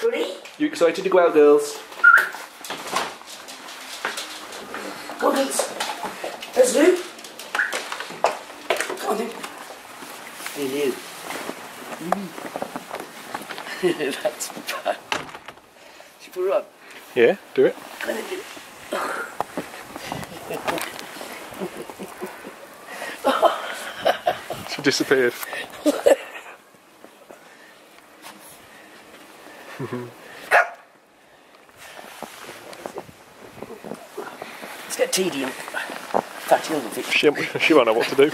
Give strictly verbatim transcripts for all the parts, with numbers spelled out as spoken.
Ready? You excited to go out, girls? Go on, Vince. Let's do. Come on, then. Hey, Lou. Mm. That's bad. Should you put her on? Yeah, do it. Go on, then, do it. She disappeared. Let's get T D and Fatty on the feet. She, she won't know what to do.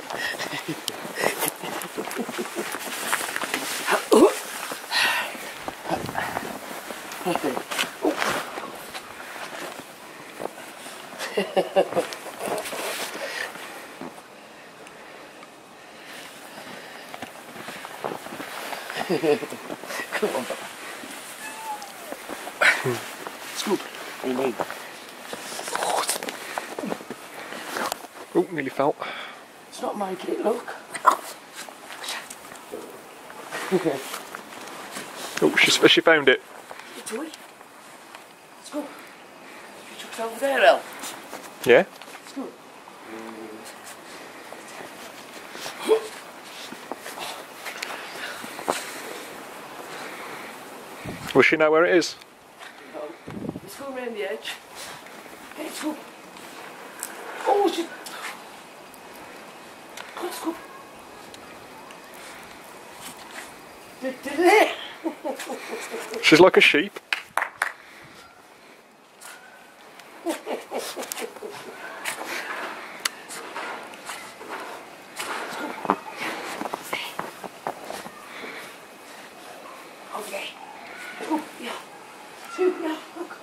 Come on, Papa. Scoop. Hey, mate. Oh, nearly fell. It's not making it look. Oh, she, she found it. It's away. Let's go. You took it over there, El. Yeah? Let's go. Will she know where it is? No. Let's go around the edge. Let's go. Oh, she... Let's go. She's like a sheep. Okay. Oh, yeah. Two, yeah, look.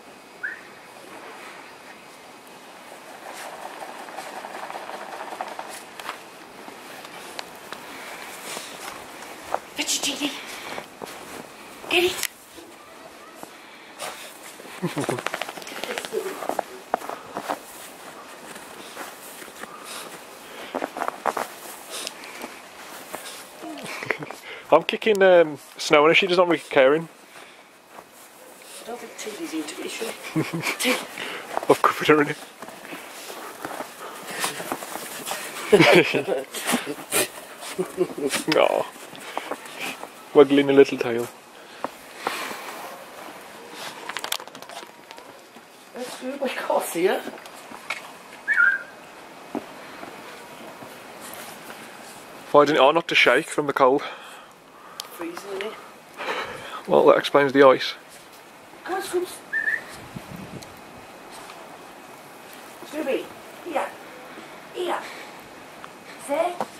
Fetch it, T D. Get it. I'm kicking um, Snow and she doesn't really caring. I don't think T D's into it, should he? I've covered her in it. Aw. Waggling a little tail. That's good, I can't see her. Why didn't I not to shake from the cold? Freezing, isn't it? Well, that explains the ice. Come on, Scoops. Scooby, here. Here. Say.